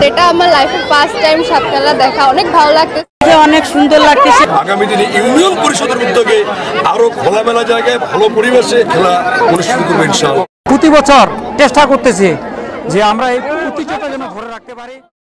এটা আমার লাইফের ফার্স্ট টাইম সাপ খেলা দেখা, অনেক ভালো লাগতেছে, অনেক সুন্দর লাগতেছে। আগামী দিনে ইউনিয়ন পরিষদের উদ্যোগে আরো খোলামেলা জায়গায় ভালো পরিবেশে খেলা অনুষ্ঠিত করবে ইনশাআল্লাহ। প্রতি বছর চেষ্টা করতেছি যে আমরা এই ঐতিহ্যটা যেন ধরে রাখতে পারি।